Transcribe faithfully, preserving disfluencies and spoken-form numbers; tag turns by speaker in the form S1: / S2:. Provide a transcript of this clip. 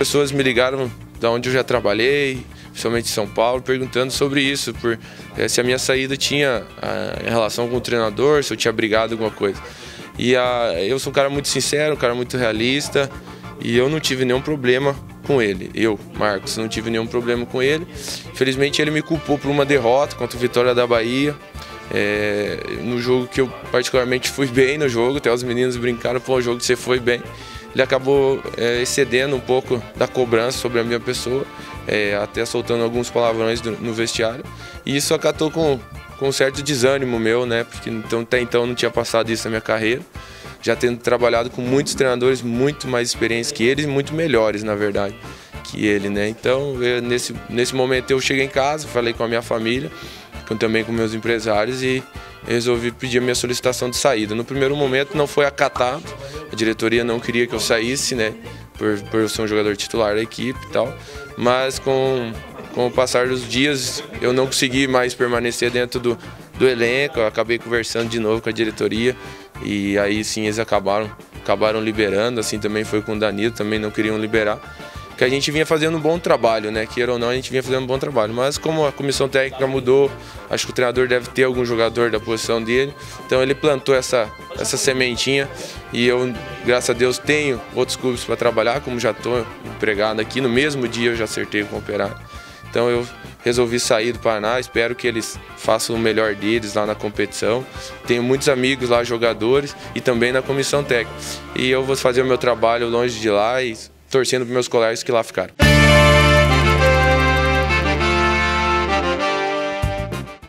S1: Pessoas me ligaram da onde eu já trabalhei, principalmente em São Paulo, perguntando sobre isso, por, é, se a minha saída tinha a, em relação com o treinador, se eu tinha brigado alguma coisa. E a, eu sou um cara muito sincero, um cara muito realista, e eu não tive nenhum problema com ele. Eu, Marcos, não tive nenhum problema com ele. Infelizmente ele me culpou por uma derrota contra o Vitória da Bahia, é, no jogo que eu particularmente fui bem no jogo, até os meninos brincaram, pô, o jogo que você foi bem. Ele acabou é, excedendo um pouco da cobrança sobre a minha pessoa, é, até soltando alguns palavrões do, no vestiário. E isso acatou com, com um certo desânimo meu, né? Porque então, até então eu não tinha passado isso na minha carreira. Já tendo trabalhado com muitos treinadores muito mais experientes que eles, muito melhores, na verdade, que ele, né? Então, eu, nesse, nesse momento eu cheguei em casa, falei com a minha família, com, também com meus empresários e resolvi pedir a minha solicitação de saída. No primeiro momento não foi acatado, a diretoria não queria que eu saísse, né? Por, por eu ser um jogador titular da equipe e tal, mas com, com o passar dos dias eu não consegui mais permanecer dentro do, do elenco, eu acabei conversando de novo com a diretoria e aí sim eles acabaram, acabaram liberando, assim também foi com o Danilo, também não queriam liberar, que a gente vinha fazendo um bom trabalho, né? Queira ou não, a gente vinha fazendo um bom trabalho, mas como a comissão técnica mudou, acho que o treinador deve ter algum jogador da posição dele, então ele plantou essa, essa sementinha e eu, graças a Deus, tenho outros clubes para trabalhar, como já estou empregado aqui, no mesmo dia eu já acertei com o Operário. Então eu resolvi sair do Paraná, espero que eles façam o melhor deles lá na competição. Tenho muitos amigos lá, jogadores, e também na comissão técnica. E eu vou fazer o meu trabalho longe de lá e torcendo para meus colegas que lá ficaram.